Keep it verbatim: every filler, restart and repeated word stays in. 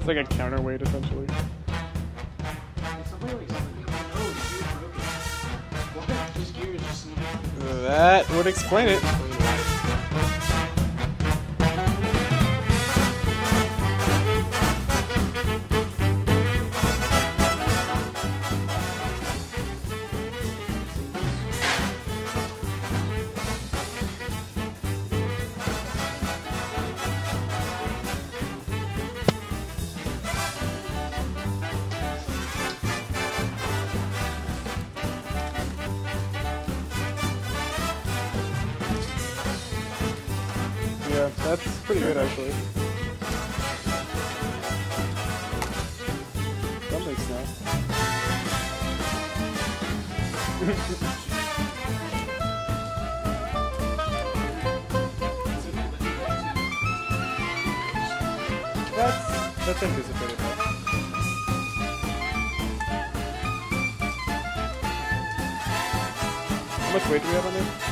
It's like a counterweight essentially. That would explain it. Yeah, that's pretty good actually. That makes sense. that's that's anticipated. How much weight do we have on there?